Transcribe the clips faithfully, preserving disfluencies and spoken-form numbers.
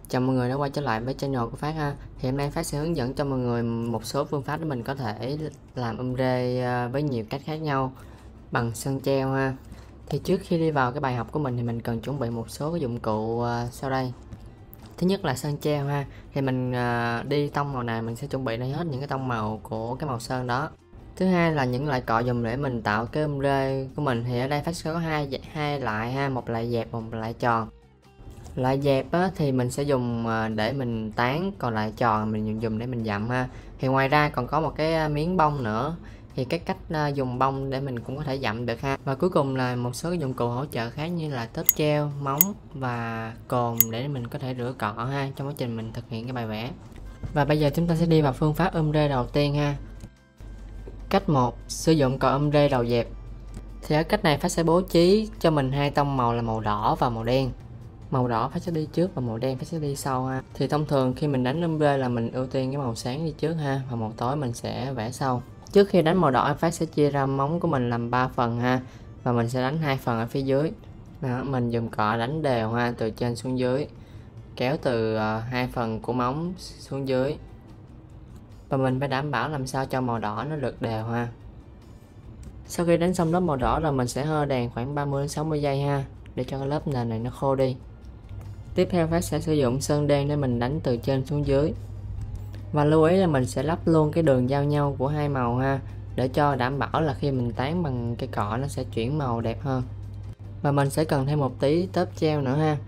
Chào mọi người đã quay trở lại với channel của Phát ha. Thì hôm nay Phát sẽ hướng dẫn cho mọi người một số phương pháp để mình có thể làm um rê với nhiều cách khác nhau bằng sơn treo ha. Thì trước khi đi vào cái bài học của mình thì mình cần chuẩn bị một số cái dụng cụ sau đây. Thứ nhất là sơn treo ha. Thì mình đi tông màu nào mình sẽ chuẩn bị đây hết những cái tông màu của cái màu sơn đó. Thứ hai là những loại cọ dùng để mình tạo cái um rê của mình. Thì ở đây Phát sẽ có hai hai loại ha, một loại dẹp, một loại tròn. Loại dẹp á, thì mình sẽ dùng để mình tán, còn lại tròn mình dùng để mình dặm ha. Thì ngoài ra còn có một cái miếng bông nữa, thì cái cách dùng bông để mình cũng có thể dặm được ha. Và cuối cùng là một số dụng cụ hỗ trợ khác như là tớp treo, móng và cồn để mình có thể rửa cọ ha trong quá trình mình thực hiện cái bài vẽ. Và bây giờ chúng ta sẽ đi vào phương pháp um rê đầu tiên ha. Cách một, sử dụng cọ um rê đầu dẹp. Thì ở cách này Phát sẽ bố trí cho mình hai tông màu là màu đỏ và màu đen. Màu đỏ Phát sẽ đi trước và màu đen Phát sẽ đi sau ha. Thì thông thường khi mình đánh um rê là mình ưu tiên cái màu sáng đi trước ha, và màu tối mình sẽ vẽ sau. Trước khi đánh màu đỏ Phát sẽ chia ra móng của mình làm ba phần ha, và mình sẽ đánh hai phần ở phía dưới. Đó, mình dùng cọ đánh đều ha, từ trên xuống dưới, kéo từ uh, hai phần của móng xuống dưới, và mình phải đảm bảo làm sao cho màu đỏ nó được đều ha. Sau khi đánh xong lớp màu đỏ rồi mình sẽ hơ đèn khoảng ba mươi đến sáu mươi giây ha, để cho cái lớp nền này nó khô đi. Tiếp theo Phát sẽ sử dụng sơn đen để mình đánh từ trên xuống dưới. Và lưu ý là mình sẽ lắp luôn cái đường giao nhau của hai màu ha, để cho đảm bảo là khi mình tán bằng cây cọ nó sẽ chuyển màu đẹp hơn. Và mình sẽ cần thêm một tí tớp treo nữa ha.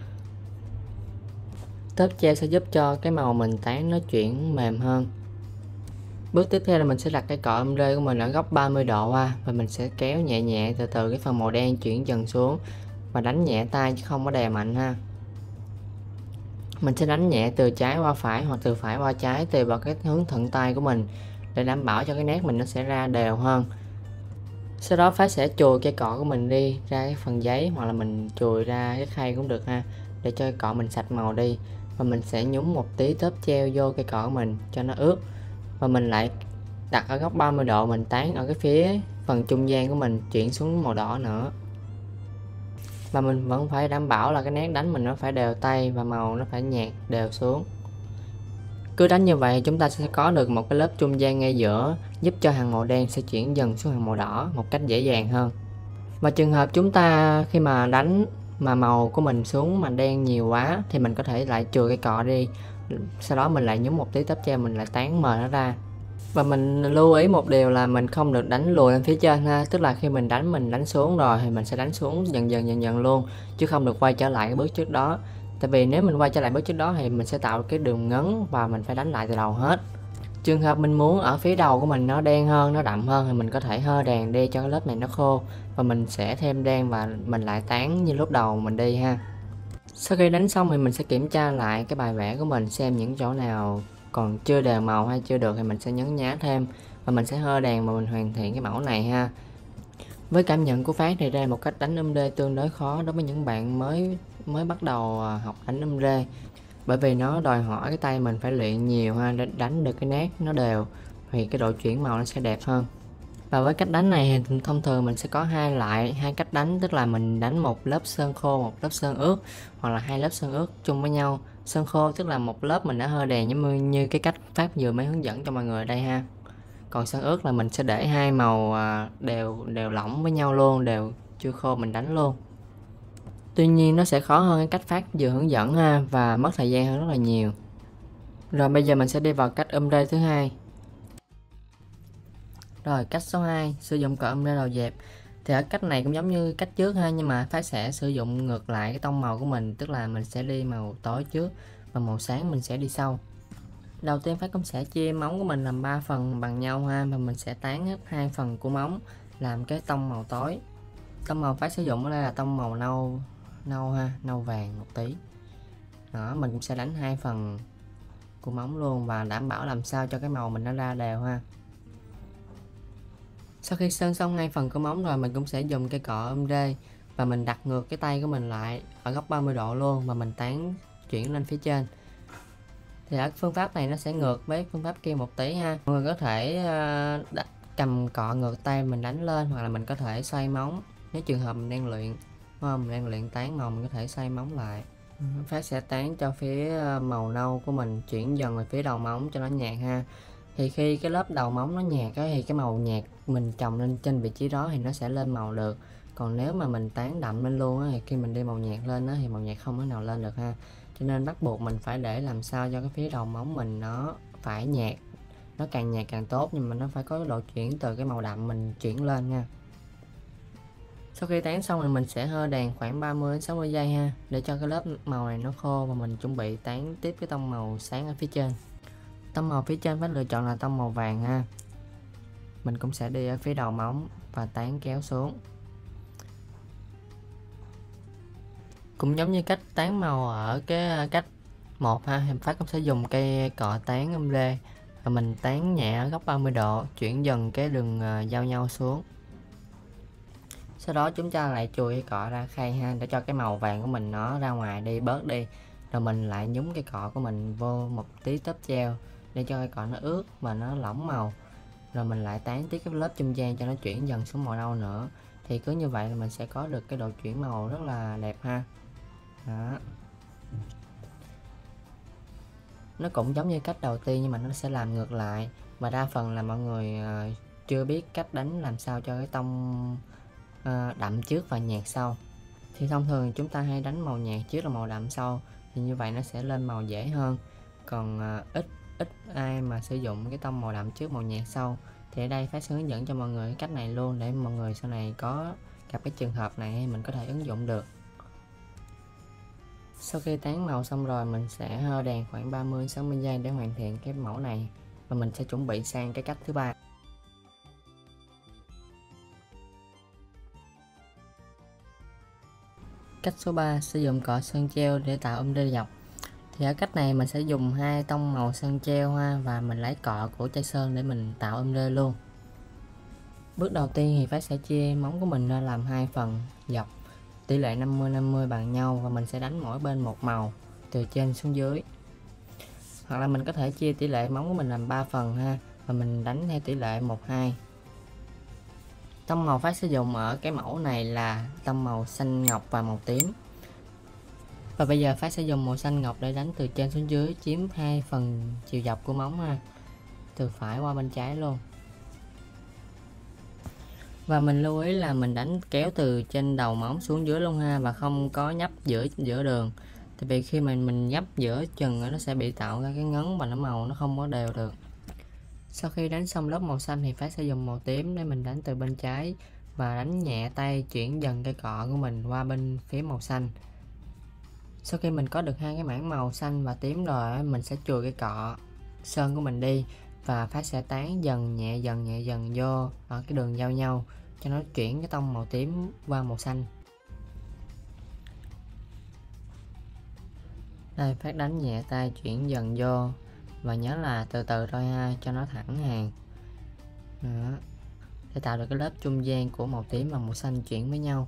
Tớp treo sẽ giúp cho cái màu mình tán nó chuyển mềm hơn. Bước tiếp theo là mình sẽ đặt cái cọ um rê của mình ở góc ba mươi độ ha, và mình sẽ kéo nhẹ nhẹ từ từ cái phần màu đen chuyển dần xuống, và đánh nhẹ tay chứ không có đè mạnh ha. Mình sẽ đánh nhẹ từ trái qua phải hoặc từ phải qua trái tùy vào cái hướng thuận tay của mình, để đảm bảo cho cái nét mình nó sẽ ra đều hơn. Sau đó Phát sẽ chùi cây cọ của mình đi ra cái phần giấy, hoặc là mình chùi ra cái khay cũng được ha, để cho cây cọ mình sạch màu đi. Và mình sẽ nhúng một tí tớp treo vô cây cọ của mình cho nó ướt, và mình lại đặt ở góc ba mươi độ, mình tán ở cái phía phần trung gian của mình chuyển xuống màu đỏ nữa. Và mình vẫn phải đảm bảo là cái nét đánh mình nó phải đều tay và màu nó phải nhạt đều xuống. Cứ đánh như vậy chúng ta sẽ có được một cái lớp trung gian ngay giữa, giúp cho hàng màu đen sẽ chuyển dần xuống hàng màu đỏ một cách dễ dàng hơn. Và trường hợp chúng ta khi mà đánh mà màu của mình xuống mà đen nhiều quá thì mình có thể lại chừa cái cọ đi, sau đó mình lại nhúng một tí tớp treo, mình lại tán mờ nó ra. Và mình lưu ý một điều là mình không được đánh lùi lên phía trên ha, tức là khi mình đánh mình đánh xuống rồi thì mình sẽ đánh xuống dần dần dần dần luôn, chứ không được quay trở lại cái bước trước đó. Tại vì nếu mình quay trở lại bước trước đó thì mình sẽ tạo cái đường ngấn và mình phải đánh lại từ đầu hết. Trường hợp mình muốn ở phía đầu của mình nó đen hơn, nó đậm hơn thì mình có thể hơ đèn đi cho cái lớp này nó khô, và mình sẽ thêm đen và mình lại tán như lúc đầu mình đi ha. Sau khi đánh xong thì mình sẽ kiểm tra lại cái bài vẽ của mình, xem những chỗ nào còn chưa đều màu hay chưa được thì mình sẽ nhấn nhá thêm, và mình sẽ hơ đèn mà mình hoàn thiện cái mẫu này ha. Với cảm nhận của Phát thì đây là một cách đánh um rê tương đối khó đối với những bạn mới mới bắt đầu học đánh um rê, bởi vì nó đòi hỏi cái tay mình phải luyện nhiều ha, để đánh được cái nét nó đều thì cái độ chuyển màu nó sẽ đẹp hơn. Và với cách đánh này thì thông thường mình sẽ có hai loại hai cách đánh, tức là mình đánh một lớp sơn khô, một lớp sơn ướt, hoặc là hai lớp sơn ướt chung với nhau. Sơn khô tức là một lớp mình đã hơ đèn giống như, như cái cách Phát vừa mới hướng dẫn cho mọi người đây ha. Còn sơn ướt là mình sẽ để hai màu đều đều lỏng với nhau luôn, đều chưa khô mình đánh luôn. Tuy nhiên nó sẽ khó hơn cái cách Phát vừa hướng dẫn ha, và mất thời gian hơn rất là nhiều. Rồi bây giờ mình sẽ đi vào cách um rê thứ hai. Rồi cách số hai, sử dụng cọ um rê đầu dẹp. Thì ở cách này cũng giống như cách trước ha, nhưng mà Phát sẽ sử dụng ngược lại cái tông màu của mình, tức là mình sẽ đi màu tối trước và màu sáng mình sẽ đi sau. Đầu tiên Phát cũng sẽ chia móng của mình làm ba phần bằng nhau ha, và mình sẽ tán hết hai phần của móng làm cái tông màu tối. Tông màu Phát sử dụng ở đây là tông màu nâu nâu ha, nâu vàng một tí. Đó, mình cũng sẽ đánh hai phần của móng luôn, và đảm bảo làm sao cho cái màu mình nó ra đều ha. Sau khi sơn xong hai phần của móng rồi, mình cũng sẽ dùng cây cọ um rê và mình đặt ngược cái tay của mình lại ở góc ba mươi độ luôn, và mình tán chuyển lên phía trên. Thì ở phương pháp này nó sẽ ngược với phương pháp kia một tí ha. Mọi người có thể uh, đặt, cầm cọ ngược tay mình đánh lên, hoặc là mình có thể xoay móng. Nếu trường hợp mình đang luyện, mình đang luyện tán màu, mình có thể xoay móng lại Phát sẽ tán cho phía màu nâu của mình chuyển dần về phía đầu móng cho nó nhạt ha. Thì khi cái lớp đầu móng nó nhạt á, thì cái màu nhạt mình trồng lên trên vị trí đó thì nó sẽ lên màu được. Còn nếu mà mình tán đậm lên luôn á, thì khi mình đi màu nhạt lên á, thì màu nhạt không thể nào lên được ha. Cho nên bắt buộc mình phải để làm sao cho cái phía đầu móng mình nó phải nhạt, nó càng nhạt càng tốt, nhưng mà nó phải có độ chuyển từ cái màu đậm mình chuyển lên nha. Sau khi tán xong thì mình sẽ hơ đèn khoảng ba mươi đến sáu mươi giây ha, để cho cái lớp màu này nó khô và mình chuẩn bị tán tiếp cái tông màu sáng ở phía trên. Tông màu phía trên phải lựa chọn là tông màu vàng ha. Mình cũng sẽ đi ở phía đầu móng và tán kéo xuống. Cũng giống như cách tán màu ở cái cách một ha, em Phát cũng sẽ dùng cây cọ tán âm lê và mình tán nhẹ ở góc ba mươi độ, chuyển dần cái đường giao nhau xuống. Sau đó chúng ta lại chùi cái cọ ra khay ha, để cho cái màu vàng của mình nó ra ngoài đi, bớt đi. Rồi mình lại nhúng cái cọ của mình vô một tí tớp treo để cho cái cọ nó ướt và nó lỏng màu. Rồi mình lại tán tiếp cái lớp trung gian cho nó chuyển dần xuống màu nâu nữa. Thì cứ như vậy là mình sẽ có được cái độ chuyển màu rất là đẹp ha. Đó. Nó cũng giống như cách đầu tiên nhưng mà nó sẽ làm ngược lại. Và đa phần là mọi người uh, chưa biết cách đánh làm sao cho cái tông uh, đậm trước và nhạt sau. Thì thông thường chúng ta hay đánh màu nhạt trước là màu đậm sau, thì như vậy nó sẽ lên màu dễ hơn. Còn uh, ít ít ai mà sử dụng cái tông màu đậm trước màu nhạt sau. Thì ở đây Phát sẽ hướng dẫn cho mọi người cái cách này luôn, để mọi người sau này có gặp cái trường hợp này mình có thể ứng dụng được. Sau khi tán màu xong rồi mình sẽ hơ đèn khoảng ba mươi đến sáu mươi giây để hoàn thiện cái mẫu này, và mình sẽ chuẩn bị sang cái cách thứ ba. Cách số ba, sử dụng cọ sơn treo để tạo âm lê dọc. Thì ở cách này mình sẽ dùng hai tông màu sơn treo ha, và mình lấy cọ của chai sơn để mình tạo âm lê luôn. Bước đầu tiên thì Phát sẽ chia móng của mình ra làm hai phần dọc, tỷ lệ năm mươi năm mươi bằng nhau, và mình sẽ đánh mỗi bên một màu từ trên xuống dưới. Hoặc là mình có thể chia tỷ lệ móng của mình làm ba phần ha, và mình đánh theo tỷ lệ một hai. Tông màu Phát sử dụng ở cái mẫu này là tông màu xanh ngọc và màu tím. Và bây giờ Phát sẽ dùng màu xanh ngọc để đánh từ trên xuống dưới, chiếm hai phần chiều dọc của móng ha, từ phải qua bên trái luôn. Và mình lưu ý là mình đánh kéo từ trên đầu móng xuống dưới luôn ha, và không có nhấp giữa giữa đường. Tại vì khi mà mình nhấp giữa chừng nó sẽ bị tạo ra cái ngấn và nó màu nó không có đều được. Sau khi đánh xong lớp màu xanh thì Phát sẽ dùng màu tím để mình đánh từ bên trái và đánh nhẹ tay chuyển dần cây cọ của mình qua bên phía màu xanh. Sau khi mình có được hai cái mảng màu xanh và tím rồi, mình sẽ chùi cái cọ sơn của mình đi, và Phát sẽ tán dần nhẹ dần nhẹ dần vô ở cái đường giao nhau cho nó chuyển cái tông màu tím qua màu xanh. Đây, Phát đánh nhẹ tay chuyển dần vô, và nhớ là từ từ thôi ha, cho nó thẳng hàng. Đó, để tạo được cái lớp trung gian của màu tím và màu xanh chuyển với nhau.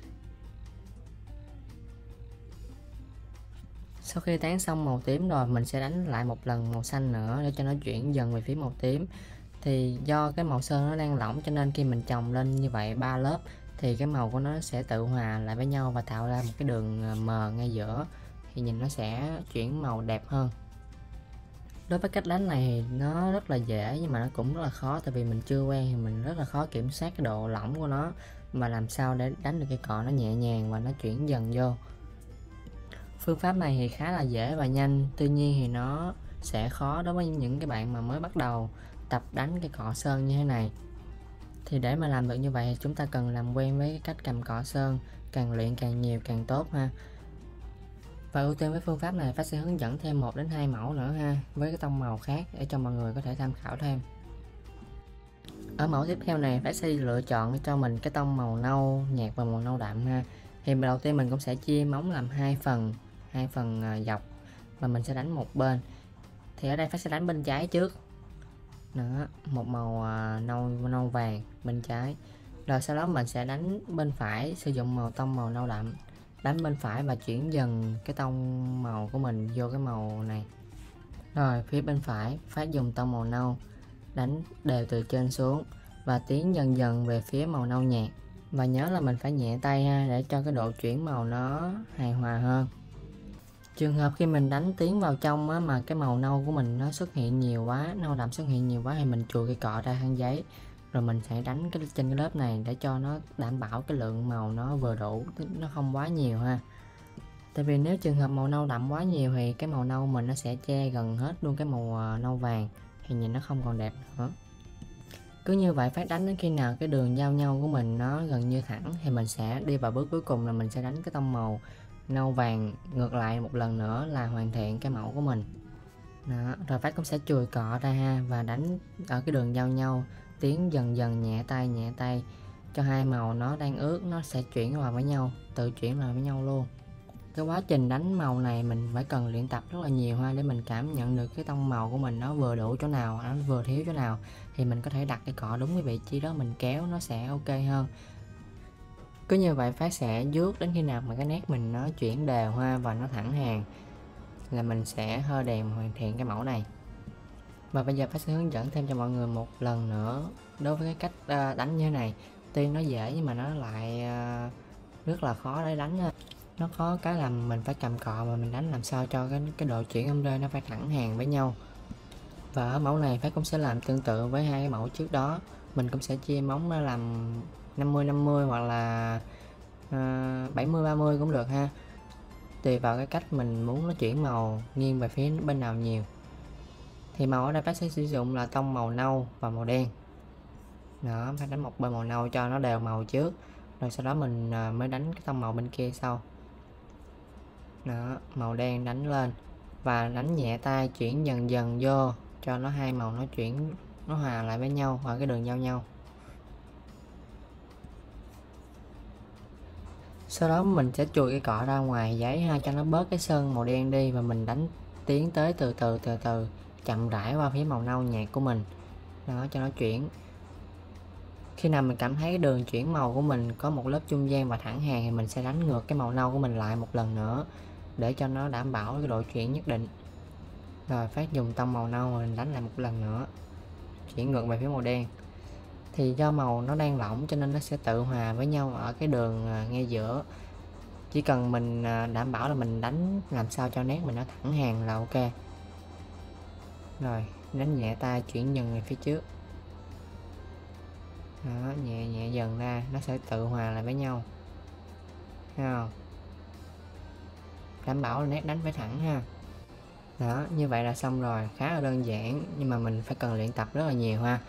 Sau khi tán xong màu tím rồi, mình sẽ đánh lại một lần màu xanh nữa để cho nó chuyển dần về phía màu tím. Thì do cái màu sơn nó đang lỏng, cho nên khi mình chồng lên như vậy ba lớp thì cái màu của nó sẽ tự hòa lại với nhau và tạo ra một cái đường mờ ngay giữa, thì nhìn nó sẽ chuyển màu đẹp hơn. Đối với cách đánh này thì nó rất là dễ, nhưng mà nó cũng rất là khó, tại vì mình chưa quen thì mình rất là khó kiểm soát cái độ lỏng của nó, mà làm sao để đánh được cái cọ nó nhẹ nhàng và nó chuyển dần vô. Phương pháp này thì khá là dễ và nhanh, tuy nhiên thì nó sẽ khó đối với những cái bạn mà mới bắt đầu tập đánh cái cọ sơn như thế này. Thì để mà làm được như vậy thì chúng ta cần làm quen với cái cách cầm cọ sơn, càng luyện càng nhiều càng tốt ha. Và ưu tiên với phương pháp này, Phát sẽ hướng dẫn thêm một đến hai mẫu nữa ha, với cái tông màu khác để cho mọi người có thể tham khảo thêm. Ở mẫu tiếp theo này, Phát sẽ lựa chọn cho mình cái tông màu nâu nhạt và màu nâu đậm ha. Thì đầu tiên mình cũng sẽ chia móng làm hai phần, hai phần dọc, và mình sẽ đánh một bên. Thì ở đây Phát sẽ đánh bên trái trước. Đó, một màu nâu nâu vàng bên trái. Rồi sau đó mình sẽ đánh bên phải, sử dụng màu tông màu nâu đậm, đánh bên phải và chuyển dần cái tông màu của mình vô cái màu này. Rồi phía bên phải, Phát dùng tông màu nâu, đánh đều từ trên xuống và tiến dần dần về phía màu nâu nhạt. Và nhớ là mình phải nhẹ tay ha, để cho cái độ chuyển màu nó hài hòa hơn. Trường hợp khi mình đánh tiến vào trong á, mà cái màu nâu của mình nó xuất hiện nhiều quá, nâu đậm xuất hiện nhiều quá thì mình chùi cây cọ ra khăn giấy, rồi mình sẽ đánh cái trên cái lớp này để cho nó đảm bảo cái lượng màu nó vừa đủ, nó không quá nhiều ha. Tại vì nếu trường hợp màu nâu đậm quá nhiều thì cái màu nâu mình nó sẽ che gần hết luôn cái màu nâu vàng, thì nhìn nó không còn đẹp nữa. Cứ như vậy phát đánh đến khi nào cái đường giao nhau của mình nó gần như thẳng thì mình sẽ đi vào bước cuối cùng là mình sẽ đánh cái tông màu nâu vàng ngược lại một lần nữa là hoàn thiện cái mẫu của mình. Đó, rồi phát cũng sẽ chùi cọ ra ha và đánh ở cái đường giao nhau, tiến dần dần nhẹ tay nhẹ tay cho hai màu nó đang ướt nó sẽ chuyển vào với nhau, tự chuyển vào với nhau luôn. Cái quá trình đánh màu này mình phải cần luyện tập rất là nhiều ha, để mình cảm nhận được cái tông màu của mình nó vừa đủ chỗ nào, nó vừa thiếu chỗ nào thì mình có thể đặt cái cọ đúng cái vị trí đó, mình kéo nó sẽ ok hơn. Cứ như vậy Phát sẽ vuốt đến khi nào mà cái nét mình nó chuyển đều ha và nó thẳng hàng là mình sẽ hơ đèn hoàn thiện cái mẫu này. Và bây giờ Phát sẽ hướng dẫn thêm cho mọi người một lần nữa đối với cái cách đánh như thế này. Tuy nó dễ nhưng mà nó lại rất là khó để đánh. Nó khó cái là mình phải cầm cọ mà mình đánh làm sao cho cái cái độ chuyển âm rơi nó phải thẳng hàng với nhau. Và ở mẫu này Phát cũng sẽ làm tương tự với hai cái mẫu trước đó. Mình cũng sẽ chia móng nó làm năm mươi năm mươi hoặc là uh, bảy mươi ba mươi cũng được ha, tùy vào cái cách mình muốn nó chuyển màu nghiêng về phía bên nào nhiều. Thì màu ở đây Phát sẽ sử dụng là tông màu nâu và màu đen. Đó, Phát đánh một bên màu nâu cho nó đều màu trước, rồi sau đó mình mới đánh cái tông màu bên kia sau. Đó, màu đen đánh lên và đánh nhẹ tay chuyển dần dần vô cho nó hai màu nó chuyển nó hòa lại với nhau ở cái đường giao nhau. Sau đó mình sẽ chùi cái cọ ra ngoài giấy ha cho nó bớt cái sơn màu đen đi, và mình đánh tiến tới từ từ từ từ chậm rãi qua phía màu nâu nhạt của mình. Đó, cho nó chuyển. Khi nào mình cảm thấy cái đường chuyển màu của mình có một lớp trung gian và thẳng hàng thì mình sẽ đánh ngược cái màu nâu của mình lại một lần nữa để cho nó đảm bảo cái độ chuyển nhất định. Rồi Phát dùng tông màu nâu mình đánh lại một lần nữa, chuyển ngược về phía màu đen. Thì do màu nó đang lỏng cho nên nó sẽ tự hòa với nhau ở cái đường ngay giữa. Chỉ cần mình đảm bảo là mình đánh làm sao cho nét mình nó thẳng hàng là ok. Rồi đánh nhẹ tay chuyển dần về phía trước. Đó, nhẹ nhẹ dần ra nó sẽ tự hòa lại với nhau. Thấy không? Đảm bảo là nét đánh phải thẳng ha. Đó, như vậy là xong rồi, khá là đơn giản nhưng mà mình phải cần luyện tập rất là nhiều ha.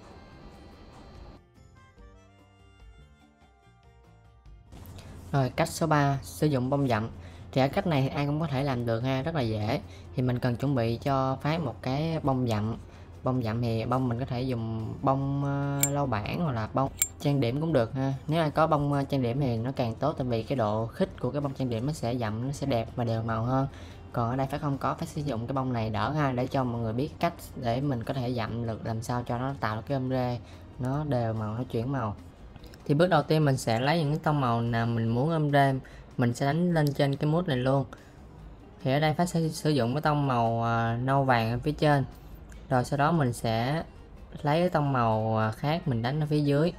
Rồi cách số ba, sử dụng bông dặm. Thì ở cách này thì ai cũng có thể làm được ha, rất là dễ. Thì mình cần chuẩn bị cho Phát một cái bông dặm. Bông dặm thì bông mình có thể dùng bông uh, lau bảng hoặc là bông trang điểm cũng được ha. Nếu ai có bông uh, trang điểm thì nó càng tốt, tại vì cái độ khít của cái bông trang điểm nó sẽ dặm, nó sẽ đẹp và đều màu hơn. Còn ở đây Phát không có, Phát sử dụng cái bông này đỡ ha, để cho mọi người biết cách để mình có thể dặm được làm sao cho nó tạo cái âm rê nó đều màu, nó chuyển màu. Thì bước đầu tiên mình sẽ lấy những cái tông màu nào mình muốn âm rê, mình sẽ đánh lên trên cái mút này luôn. Thì ở đây Phát sẽ sử dụng cái tông màu uh, nâu vàng ở phía trên, rồi sau đó mình sẽ lấy cái tông màu khác mình đánh ở phía dưới.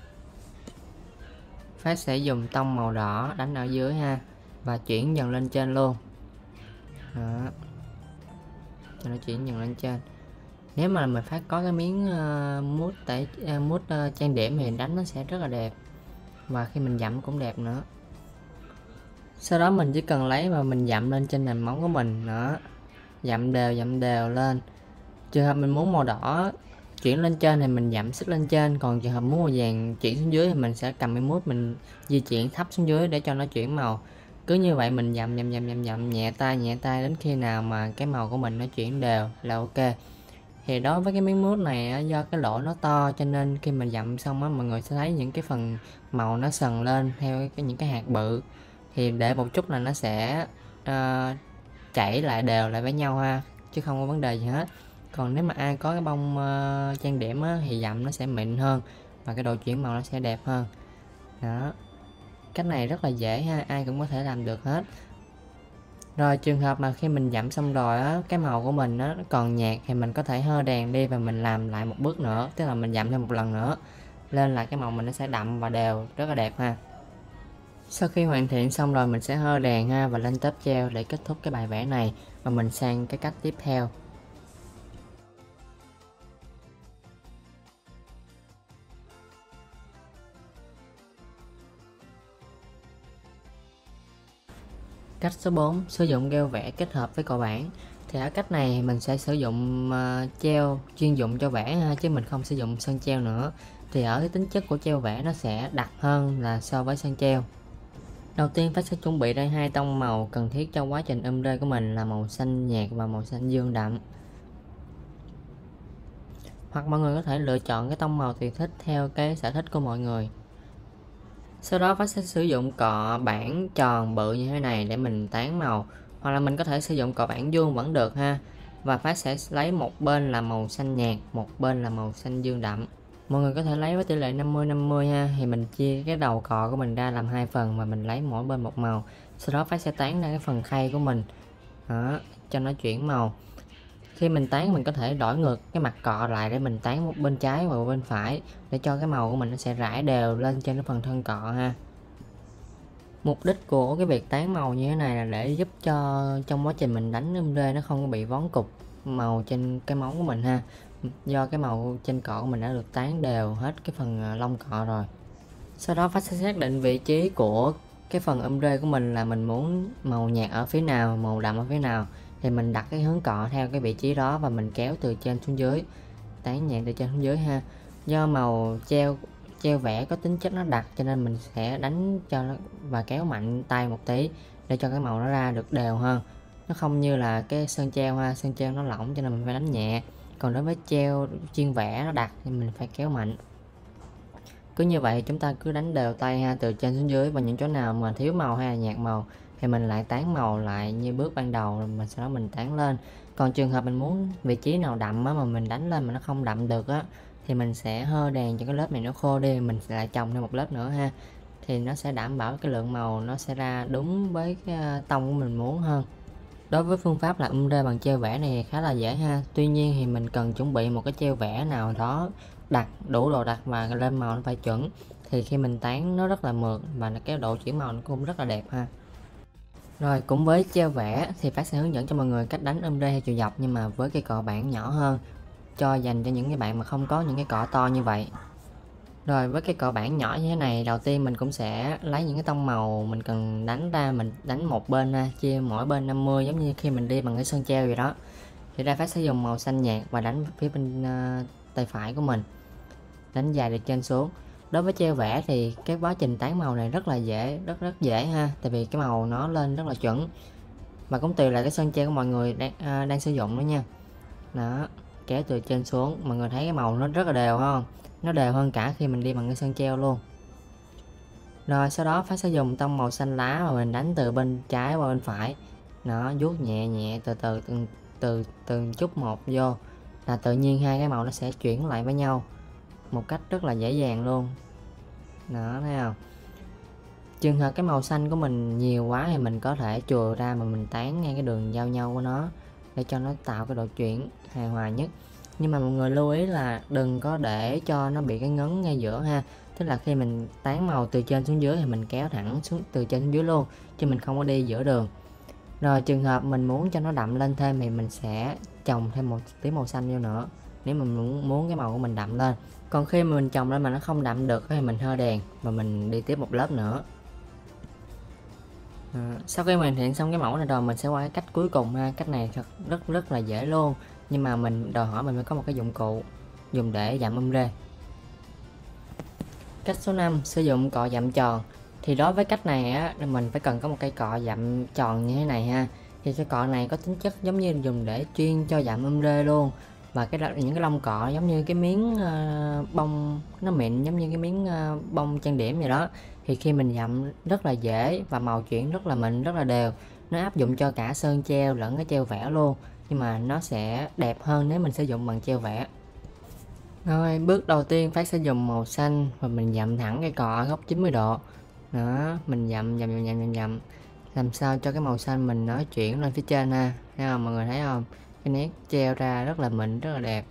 Phát sẽ dùng tông màu đỏ đánh ở dưới ha, và chuyển dần lên trên luôn. Đó, cho nó chuyển dần lên trên. Nếu mà mình Phát có cái miếng uh, mút để uh, mút uh, trang điểm thì đánh nó sẽ rất là đẹp, và khi mình dặm cũng đẹp nữa. Sau đó mình chỉ cần lấy và mình dặm lên trên nền móng của mình. Đó, dặm đều dặm đều lên. Trường hợp mình muốn màu đỏ chuyển lên trên thì mình dặm xích lên trên, còn trường hợp muốn màu vàng chuyển xuống dưới thì mình sẽ cầm cái mút mình di chuyển thấp xuống dưới để cho nó chuyển màu. Cứ như vậy mình dặm dặm dặm dặm dặm nhẹ tay nhẹ tay đến khi nào mà cái màu của mình nó chuyển đều là ok. Thì đối với cái miếng mút này do cái lỗ nó to cho nên khi mình dặm xong á, mọi người sẽ thấy những cái phần màu nó sần lên theo cái, những cái hạt bự. Thì để một chút là nó sẽ uh, chảy lại đều lại với nhau ha, chứ không có vấn đề gì hết. Còn nếu mà ai có cái bông uh, trang điểm á, thì dặm nó sẽ mịn hơn và cái độ chuyển màu nó sẽ đẹp hơn. Đó, cách này rất là dễ ha, ai cũng có thể làm được hết. Rồi trường hợp mà khi mình dặm xong rồi á, cái màu của mình nó còn nhạt thì mình có thể hơ đèn đi và mình làm lại một bước nữa, tức là mình dặm thêm một lần nữa lên lại cái màu mình nó sẽ đậm và đều, rất là đẹp ha. Sau khi hoàn thiện xong rồi mình sẽ hơ đèn ha và lên tớp treo để kết thúc cái bài vẽ này, và mình sang cái cách tiếp theo. Cách số bốn, sử dụng keo vẽ kết hợp với cọ bản. Thì ở cách này mình sẽ sử dụng uh, treo chuyên dụng cho vẽ ha, chứ mình không sử dụng sơn treo nữa. Thì ở cái tính chất của treo vẽ nó sẽ đặc hơn là so với sơn treo. Đầu tiên Phát sẽ chuẩn bị ra hai tông màu cần thiết cho quá trình ombre của mình là màu xanh nhạt và màu xanh dương đậm. Hoặc mọi người có thể lựa chọn cái tông màu tùy thích theo cái sở thích của mọi người. Sau đó Phát sẽ sử dụng cọ bản tròn bự như thế này để mình tán màu, hoặc là mình có thể sử dụng cọ bản vuông vẫn được ha. Và Phát sẽ lấy một bên là màu xanh nhạt, một bên là màu xanh dương đậm. Mọi người có thể lấy với tỷ lệ năm mươi năm mươi ha. Thì mình chia cái đầu cọ của mình ra làm hai phần và mình lấy mỗi bên một màu. Sau đó Phát sẽ tán ra cái phần khay của mình đó, cho nó chuyển màu. Khi mình tán mình có thể đổi ngược cái mặt cọ lại để mình tán một bên trái và một bên phải, để cho cái màu của mình nó sẽ rải đều lên trên cái phần thân cọ ha. Mục đích của cái việc tán màu như thế này là để giúp cho trong quá trình mình đánh ombre nó không có bị vón cục màu trên cái móng của mình ha. Do cái màu trên cọ của mình đã được tán đều hết cái phần lông cọ rồi. Sau đó Phát sẽ xác định vị trí của cái phần ombre của mình là mình muốn màu nhạt ở phía nào, màu đậm ở phía nào. Thì mình đặt cái hướng cọ theo cái vị trí đó và mình kéo từ trên xuống dưới, tán nhẹ từ trên xuống dưới ha. Do màu treo treo vẽ có tính chất nó đặc cho nên mình sẽ đánh cho nó và kéo mạnh tay một tí để cho cái màu nó ra được đều hơn. Nó không như là cái sơn treo ha, sơn treo nó lỏng cho nên mình phải đánh nhẹ. Còn đối với treo chuyên vẽ nó đặc thì mình phải kéo mạnh. Cứ như vậy chúng ta cứ đánh đều tay ha, từ trên xuống dưới, và những chỗ nào mà thiếu màu hay là nhạt màu thì mình lại tán màu lại như bước ban đầu, rồi mình sau đó mình tán lên. Còn trường hợp mình muốn vị trí nào đậm á, mà mình đánh lên mà nó không đậm được á, thì mình sẽ hơ đèn cho cái lớp này nó khô đi, mình sẽ lại chồng thêm một lớp nữa ha. Thì nó sẽ đảm bảo cái lượng màu nó sẽ ra đúng với cái tông của mình muốn hơn. Đối với phương pháp là ombre bằng treo vẽ này khá là dễ ha. Tuy nhiên thì mình cần chuẩn bị một cái treo vẽ nào đó đặt đủ độ đặc và lên màu nó phải chuẩn. Thì khi mình tán nó rất là mượt và cái độ chuyển màu nó cũng rất là đẹp ha. Rồi cũng với treo vẽ thì Phát sẽ hướng dẫn cho mọi người cách đánh ombre theo chiều dọc, nhưng mà với cái cọ bản nhỏ hơn, cho dành cho những cái bạn mà không có những cái cọ to như vậy. Rồi với cái cọ bản nhỏ như thế này, đầu tiên mình cũng sẽ lấy những cái tông màu mình cần đánh ra, mình đánh một bên ha, chia mỗi bên năm mươi giống như khi mình đi bằng cái sơn treo vậy đó. Thì ra Phát sẽ dùng màu xanh nhạt và đánh phía bên uh, tay phải của mình, đánh dài từ trên xuống. Đối với treo vẽ thì cái quá trình tán màu này rất là dễ, rất rất dễ ha, tại vì cái màu nó lên rất là chuẩn. Mà cũng tùy là cái sơn treo của mọi người đang, uh, đang sử dụng nữa nha. Đó, kéo từ trên xuống, mọi người thấy cái màu nó rất là đều không? Nó đều hơn cả khi mình đi bằng cái sơn treo luôn. Rồi sau đó Phát sẽ dùng tông màu xanh lá và mình đánh từ bên trái qua bên phải. Nó vuốt nhẹ nhẹ từ từ từng từ từng chút một vô, là tự nhiên hai cái màu nó sẽ chuyển lại với nhau một cách rất là dễ dàng luôn. Đó, thấy không? Trường hợp cái màu xanh của mình nhiều quá thì mình có thể chừa ra mà mình tán ngay cái đường giao nhau của nó để cho nó tạo cái độ chuyển hài hòa nhất. Nhưng mà mọi người lưu ý là đừng có để cho nó bị cái ngấn ngay giữa ha. Tức là khi mình tán màu từ trên xuống dưới thì mình kéo thẳng xuống từ trên xuống dưới luôn, chứ mình không có đi giữa đường. Rồi trường hợp mình muốn cho nó đậm lên thêm thì mình sẽ chồng thêm một tí màu xanh vô nữa, nếu mà mình muốn, muốn cái màu của mình đậm lên. Còn khi mà mình chồng lên mà nó không đậm được thì mình hơ đèn và mình đi tiếp một lớp nữa. À, sau khi mình hoàn thiện xong cái mẫu này rồi, mình sẽ qua cái cách cuối cùng ha. Cách này thật rất rất là dễ luôn, nhưng mà mình đòi hỏi mình phải có một cái dụng cụ dùng để dặm ombre. Cách số năm, sử dụng cọ dặm tròn. Thì đối với cách này á, mình phải cần có một cây cọ dặm tròn như thế này ha. Thì cái cọ này có tính chất giống như dùng để chuyên cho dặm ombre luôn. Và cái những cái lông cọ giống như cái miếng uh, bông nó mịn, giống như cái miếng uh, bông trang điểm vậy đó. Thì khi mình dặm rất là dễ và màu chuyển rất là mịn, rất là đều. Nó áp dụng cho cả sơn treo lẫn cái treo vẽ luôn, nhưng mà nó sẽ đẹp hơn nếu mình sử dụng bằng treo vẽ. Rồi bước đầu tiên Phát sẽ dùng màu xanh và mình dặm thẳng cái cọ ở góc chín mươi độ. Đó, mình dặm dặm dặm dặm dặm làm sao cho cái màu xanh mình nó chuyển lên phía trên ha. Thấy không, mọi người thấy không? Cái nét treo ra rất là mịn, rất là đẹp.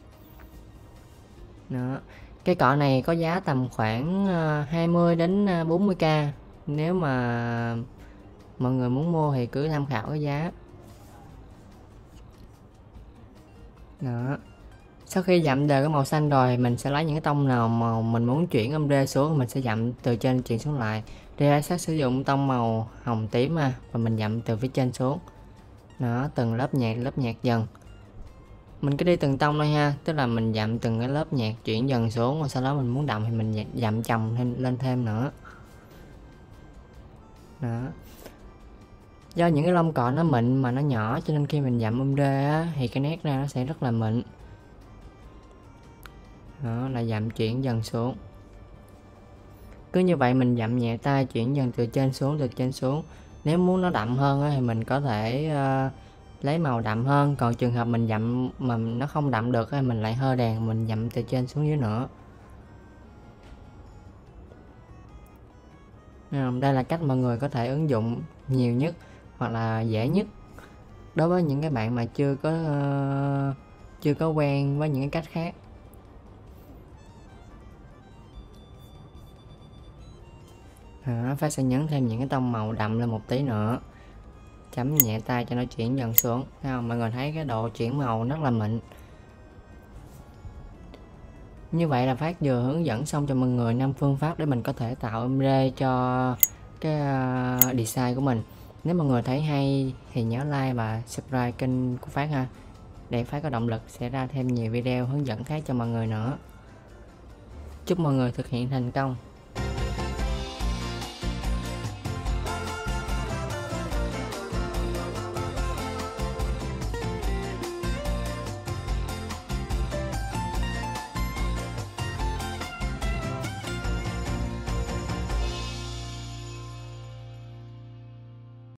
Đó. Cái cọ này có giá tầm khoảng hai mươi đến bốn mươi k. Nếu mà mọi người muốn mua thì cứ tham khảo cái giá. Đó. Sau khi dặm đều cái màu xanh rồi thì mình sẽ lấy những cái tông nào màu mình muốn chuyển âm rê xuống, mình sẽ dặm từ trên chuyển xuống lại. Đây sẽ sử dụng tông màu hồng tím ha, và mình dặm từ phía trên xuống. Đó, từng lớp nhạc lớp nhạc dần. Mình cứ đi từng tông thôi ha, tức là mình dặm từng cái lớp nhạc chuyển dần xuống, và sau đó mình muốn đậm thì mình dặm chồng thêm lên thêm nữa. Đó. Do những cái lông cọ nó mịn mà nó nhỏ cho nên khi mình dặm âm rê á, thì cái nét ra nó sẽ rất là mịn. Đó là dặm chuyển dần xuống. Cứ như vậy mình dặm nhẹ tay chuyển dần từ trên xuống từ trên xuống. Nếu muốn nó đậm hơn á, thì mình có thể uh, lấy màu đậm hơn. Còn trường hợp mình dặm mà nó không đậm được thì mình lại hơi đèn, mình dặm từ trên xuống dưới nữa. Đây là cách mọi người có thể ứng dụng nhiều nhất hoặc là dễ nhất đối với những cái bạn mà chưa có uh, chưa có quen với những cái cách khác. Đó, Phát sẽ nhấn thêm những cái tông màu đậm lên một tí nữa, chấm nhẹ tay cho nó chuyển dần xuống. Thấy không? Mọi người thấy cái độ chuyển màu rất là mịn. Như vậy là Phát vừa hướng dẫn xong cho mọi người năm phương pháp để mình có thể tạo âm rê cho cái uh, design của mình. Nếu mọi người thấy hay thì nhớ like và subscribe kênh của Phát ha, để Phát có động lực sẽ ra thêm nhiều video hướng dẫn khác cho mọi người nữa. Chúc mọi người thực hiện thành công.